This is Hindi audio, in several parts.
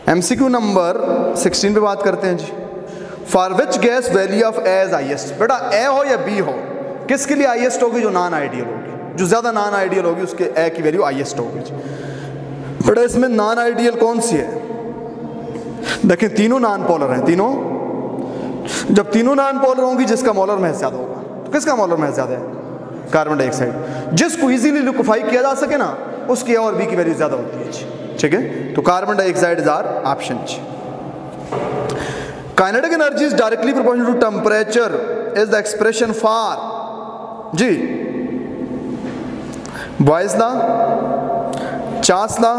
एमसीक्यू नंबर 16 पे बात करते हैं जी। For which gas value of A is highest. बेटा ए हो या बी हो, किसके लिए हाईएस्ट होगी? जो नॉन आइडियल होगी, जो ज़्यादा नॉन आइडियल होगी उसके ए की वैल्यू हाईएस्ट होगी जी। बेटा इसमें नॉन आइडियल कौन सी है? देखें तीनों नॉन पोलर हैं, तीनों। जब तीनों नॉन पोलर होंगी जिसका मोलर महज ज़्यादा होगा, तो किसका मोलर महज ज़्यादा है? Carbon dioxide. जिसको इजीली लिक्विफाई किया जा सके ना, उसकी ए और बी की वैल्यू ज़्यादा होती है जी, ठीक है। तो carbon dioxide is our option जी। Kinetic energy is directly proportional to temperature is the expression for जी Boyle's law, Charles law,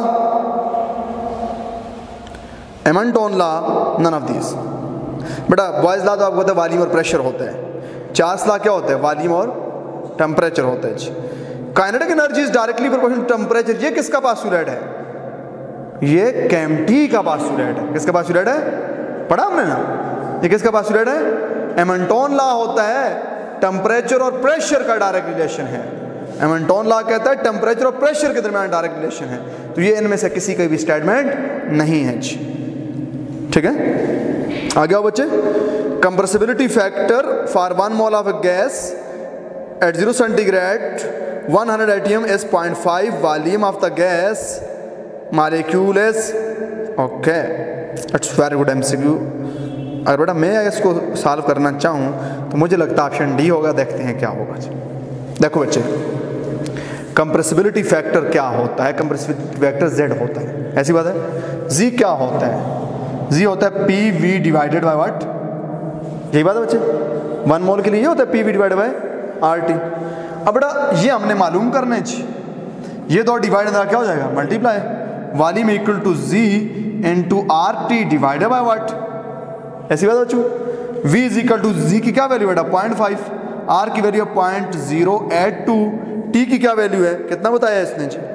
Amontons law, none of these. बेटा बॉयज लॉ तो आपको पता है वॉल्यूम और प्रेशर होता है। चार्ल्स लॉ क्या होता है? वॉल्यूम और टेम्परेचर होता है जी। Kinetic energy is directly proportional to temperature, ये किसका पास्टुलेट है? ये केम्प्टी का पास्टुलेट है। किसका पास्टुलेट है? पढ़ा हमने ना, ये किसका पास्टुलेट है? एमंटोन लॉ होता है टेम्परेचर और प्रेशर का डायरेक्ट रिलेशन है। एमंटोन लॉ कहता है टेम्परेचर और प्रेशर के दरमियान डायरेक्ट रिलेशन है। तो ये इनमें से किसी का भी स्टेटमेंट नहीं है जी, ठीक है। आगे आओ बच्चे। Compressibility factor for 1 mole of a gas at 0 centigrade 100 atm is 0.5, volume of the gas molecule is okay. It's very good MCQ. अगर बेटा मैं इसको सॉल्व करना चाहूँ तो मुझे लगता है ऑप्शन डी होगा। देखते हैं क्या होगा जी। देखो बच्चे, कंप्रेसिबिलिटी फैक्टर क्या होता है? कंप्रेसिबिलिटी फैक्टर जेड होता है, ऐसी बात है। जी क्या होता है? जी होता है P V divided by what? यही बात है बच्चे। 1 मोल के लिए ये होता है P V divided by R T. अब बेटा ये हमने मालूम करना है जी। ये दो डिवाइड क्या हो जाएगा? Multiply. Volume equal to Z into R T divided by what? ऐसी बात बच्चों। v is equal to Z की क्या वैल्यू बेटा? 0.5, आर की वैल्यू है 0.082, टी की क्या वैल्यू है? कितना बताया इसने जी?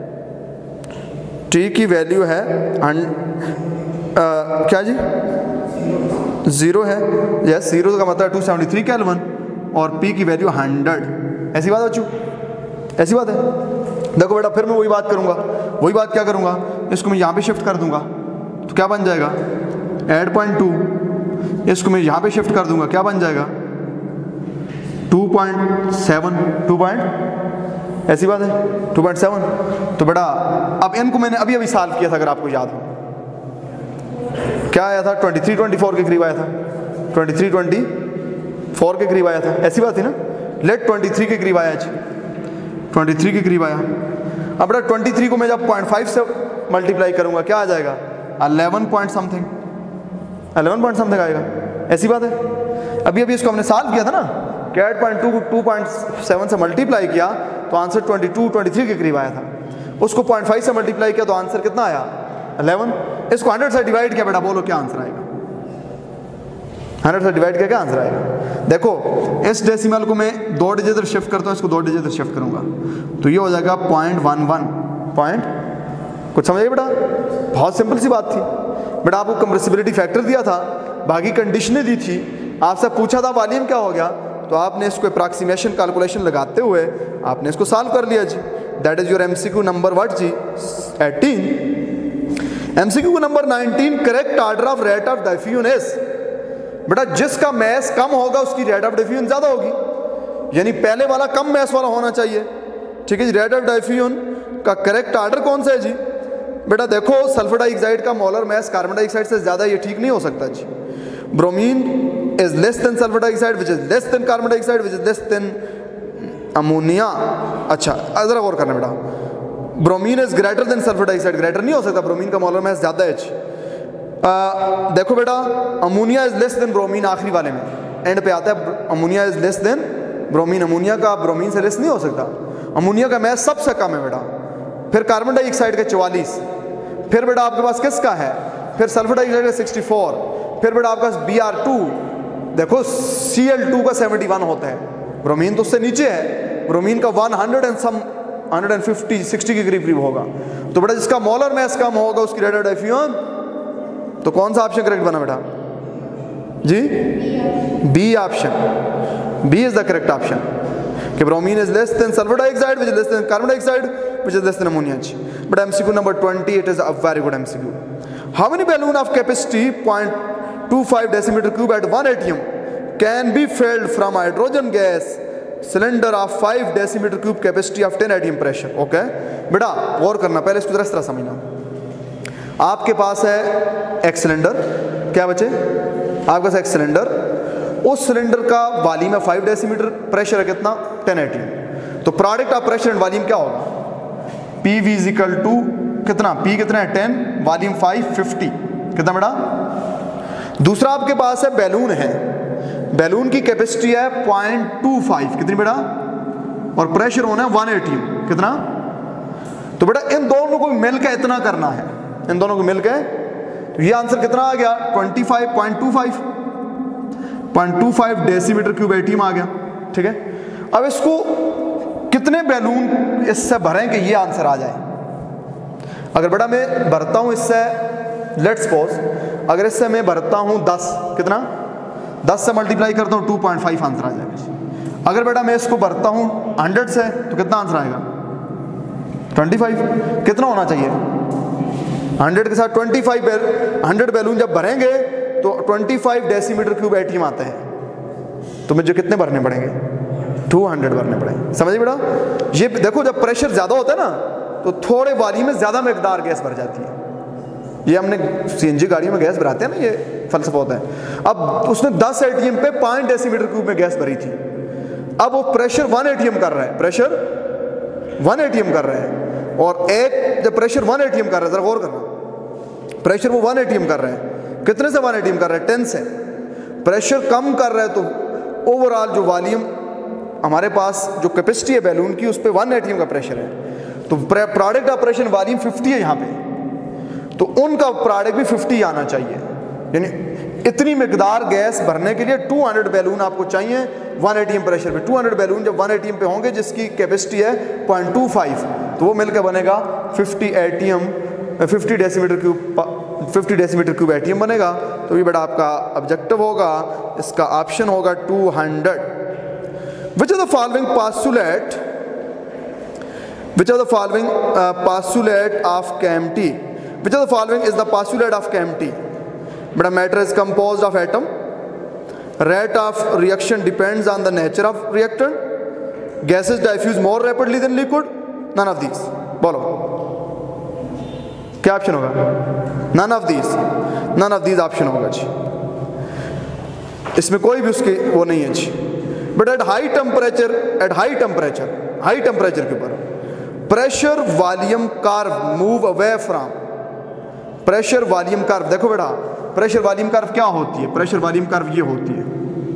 टी की वैल्यू है क्या जी? 0 है। यस, 0 का मतलब 273 केल्विन और p की वैल्यू 100। ऐसी बात बच्चों, ऐसी बात है। देखो बेटा फिर मैं वही बात करूंगा। वही बात क्या करूंगा? इसको मैं यहाँ पे शिफ्ट कर दूंगा तो क्या बन जाएगा? 8.2। इसको मैं यहाँ पे शिफ्ट कर दूंगा, क्या बन जाएगा? 2.7। 2. ऐसी बात है 2.7। तो बेटा अब इनको मैंने अभी अभी सॉल्व किया था, अगर आपको याद हो। क्या आया था? 23-24 के करीब आया था। 23-24 के करीब आया था, ऐसी बात थी ना। लेट 23 के करीब आया जी, 23 के करीब आया। अब बेटा 23 को मैं जब 0.5 से मल्टीप्लाई करूंगा क्या आ जाएगा? 11 पॉइंट समथिंग, 11 पॉइंट समथिंग आएगा। ऐसी बात है। अभी अभी इसको हमने सॉल्व किया था ना कि 8.2 को 2.7 से मल्टीप्लाई किया तो आंसर 23 के करीब आया था। उसको 0.5 से मल्टीप्लाई किया तो आंसर कितना आया? 11। इसको 100 से डिवाइड किया बेटा, बोलो क्या आंसर आएगा? 100 से डिवाइड किया क्या आंसर आएगा? देखो इस डेसिमल को मैं 2 डिजिट शिफ्ट करता हूँ, इसको 2 डिजिट शिफ्ट करूंगा तो ये हो जाएगा 0.11 पॉइंट। कुछ समझिए बेटा, बहुत सिंपल सी बात थी। बेटा आपको कंप्रेसिबिलिटी फैक्टर दिया था, बाकी कंडीशनें दी थी, आपसे पूछा था वॉल्यूम क्या हो गया, तो आपने इसको अप्रॉक्सीमेशन कैलकुलेशन लगाते हुए आपने इसको सॉल्व कर लिया जी। That is your MCQ number what जी? 18। MCQ number 19, correct order of rate of diffusion is. बेटा जिसका मैस कम होगा उसकी रेट ऑफ डिफ्यूजन ज्यादा होगी, यानी पहले वाला कम मैस वाला होना चाहिए, ठीक है जी। रेट ऑफ डिफ्यूजन का करेक्ट ऑर्डर कौन सा है जी? बेटा देखो सल्फर डाइऑक्साइड का मोलर मैस कार्बन डाइऑक्साइड से ज्यादा, ये ठीक नहीं हो सकता जी। Bromine is less than sulphur dioxide which is less than carbon dioxide which is less than ammonia. अच्छा जरा गौर करना बेटा, bromine is greater than sulphur dioxide, greater नहीं हो सकता, ब्रोमीन का मोलर मैस ज्यादा है जी। देखो बेटा ammonia is less than bromine, आखिरी वाले में एंड पे आता है ammonia is less than bromine. Ammonia का ब्रोमीन से लेस नहीं हो सकता, अमोनिया का मैस सबसे कम है बेटा। फिर कार्बन डाइऑक्साइड का 44, फिर बेटा आपके पास किसका है? फिर सल्फर डाइऑक्साइड का 64, फिर बेटा आपके पास Br2, देखो Cl2 का 71 होता है, ब्रोमीन तो उससे नीचे है, ब्रोमीन का 100 एंड सम 150 60 के करीब होगा। तो बेटा जिसका मोलर मैस कम होगा उसकी रेट ऑफ डिफ्यूजन, तो कौन सा ऑप्शन करेक्ट बना बेटा जी? B option, B is the correct option कि bromine is less than sulphur dioxide which is less than carbon dioxide which is less than ammonia. But MCQ number 20, it is a very good MCQ. How many balloon of capacity 0.25 decimetre cube at 1 ATM can be filled from hydrogen gas cylinder of 5 decimetre cube capacity of 10 ATM pressure. Okay बेटा गौर करना, पहले इसको इस तरह समझना। आपके पास है एक सिलेंडर, क्या बचे, आपके पास एक सिलेंडर, उस सिलेंडर का वॉल्यूम है 5 डेसीमीटर, प्रेशर है कितना 10 ATM। तो product of pressure and volume क्या होगा, PV इज इक्वल टू कितना, P कितना है 10, वॉल्यूम 5 50, कितना बेटा। दूसरा आपके पास है बैलून है, बैलून की कैपेसिटी है 0.25 कितनी बेटा, और प्रेशर होना है 1 ATM कितना। तो बेटा इन दोनों को मिलकर इतना करना है, इन दोनों को मिलकर, तो ये आंसर कितना आ गया 25.25 डेसीमीटर क्यूब ATM आ गया। ठीक है, अब इसको कितने बैलून इससे भरें कि ये आंसर आ जाए। अगर बेटा मैं भरता हूं इससे, लेट्स सपोज अगर इससे मैं भरता हूं 10, कितना 10 से मल्टीप्लाई करता हूं 2.5 आंसर आ जाएगा। अगर बेटा मैं इसको भरता हूं 100 से तो कितना आंसर आएगा 25, कितना होना चाहिए 100 के साथ 25 100 बैलून जब भरेंगे तो 25 डेसीमीटर क्यूब ATM आता है, तो मुझे कितने भरने पड़ेंगे 200 भरने पड़ेंगे। समझिए बेटा, ये देखो जब प्रेशर ज़्यादा होता है ना तो थोड़े वॉल्यूम में ज़्यादा मकदार गैस भर जाती है। ये हमने CNG गाड़ियों में गैस भराते हैं ना, ये फलसफा होता है। अब उसने 10 ATM पे 5 डेसीमीटर क्यूब में गैस भरी थी, अब वो प्रेशर 1 ATM कर रहा है, प्रेशर 1 ATM कर रहा है, और एक जब प्रेशर 1 ATM कर रहा है, जरा गौर करना, प्रेशर वो 1 ATM कर रहा है, कितने से 1 ATM कर रहा है 10 से, प्रेशर कम कर रहा है तो ओवरऑल जो वॉल्यूम हमारे पास जो कैपेसिटी है बैलून की उस पर 1 ATM का प्रेशर है, तो प्रोडक्ट ऑफ प्रेशर वॉल्यूम 50 है यहाँ पे, तो उनका प्रोडक्ट भी 50 आना चाहिए। यानी इतनी मकदार गैस भरने के लिए 200 बैलून आपको चाहिए 1 ATM प्रेशर पे। 200 बैलून जब 1 ATM पे होंगे जिसकी कैपेसिटी है 0.25, तो वो मिलकर बनेगा 50 डेसीमीटर क्यूब ATM बनेगा। तो ये बड़ा आपका ऑब्जेक्टिव होगा, इसका ऑप्शन होगा 200। Which of the following postulate of KMT? Which of the following is the postulate of KMT? But matter is composed of atom. Rate of reaction depends on the nature of reactant. Gases diffuse more rapidly than liquid. None of these. बोलो क्या ऑप्शन होगा? None of these ऑप्शन होगा जी, इसमें कोई भी उसकी वो नहीं है जी। बट एट हाई टेम्परेचर के ऊपर pressure volume curve move away from, pressure volume curve देखो बेटा, प्रेशर वॉल्यूम कर्व क्या होती है, प्रेशर वॉल्यूम कर्व ये होती है।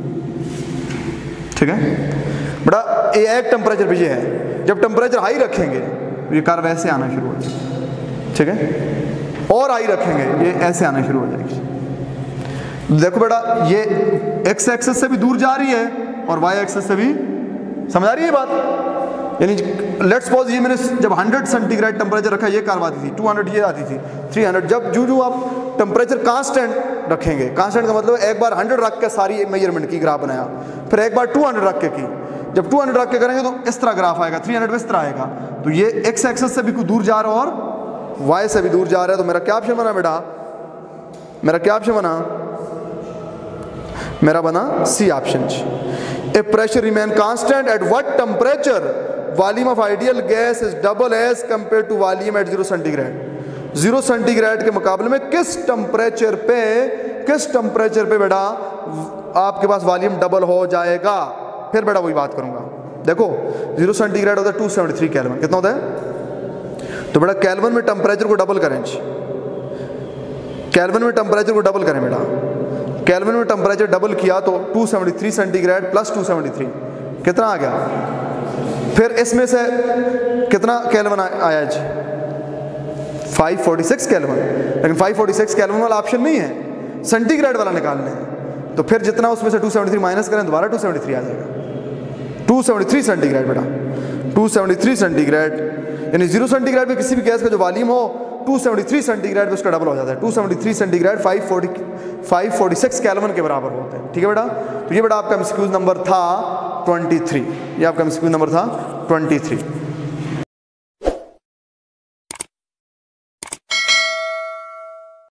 ठीक है बेटा, ये एक टेम्परेचर पे ये है, जब टेम्परेचर हाई रखेंगे ये कर्व ऐसे आना शुरू हो जाएगा। ठीक है, और हाई रखेंगे ये ऐसे आना शुरू हो जाएगी। देखो बेटा ये एक्स एक्सिस से भी दूर जा रही है और वाई एक्सिस से भी, समझ आ रही है बात। यानी लेट्स सपोज ये मैंने जब 100 सेंटीग्रेड टेम्परेचर रखा, ये कर्व आती थी 200, ये आती थी 300। जब जो आप टेम्परेचर कांस्टेंट रखेंगे, कांस्टेंट का मतलब एक बार 100 रख के सारी मेजरमेंट की ग्राफ बनाया, फिर एक बार 200 रख के की, जब 200 रख के करेंगे तो इस तरह ग्राफ आएगा, 300 इस तरह आएगा। तो ये एक्स एक्सिस से भी कुछ दूर जा रहा है और वाई से भी दूर जा रहा है। तो मेरा क्या ऑप्शन बना बेटा, मेरा क्या ऑप्शन बना, मेरा बना C option. If pressure remain constant at what temperature volume of ideal gas is double as compared to volume at 0 centigrade. 0 centigrade के मुकाबले में किस टेम्परेचर पे बेटा आपके पास वॉल्यूम डबल हो जाएगा। फिर बेटा वही बात करूंगा, देखो 0 सेंटीग्रेड होता है 273 केल्विन, कितना होता है, तो बेटा केल्विन में टेम्परेचर को डबल करें, केल्विन में टेम्परेचर को डबल करें बेटा, केल्विन में टेम्परेचर डबल किया तो 273 सेंटीग्रेड प्लस 273 कितना आ गया। फिर इसमें से कितना केल्विन आया जी, 546 केल्विन। लेकिन 546 केल्विन वाला ऑप्शन नहीं है, सेंटीग्रेड वाला निकालना है। तो फिर जितना उसमें से 273 माइनस करें दोबारा 273 आ जाएगा। 273 सेंटीग्रेड बेटा, 273 सेंटीग्रेड, यानी 0 सेंटीग्रेड पे किसी भी गैस का जो वॉल्यूम हो 273 सेंटीग्रेड पे उसका डबल हो जाता है। 273 सेंटीग्रेड 546 केल्विन के बराबर होते हैं। ठीक है बेटा, तो ये बेटा आपका एमसीक्यू नंबर था 23, ये आपका एमसीक्यू नंबर था 23।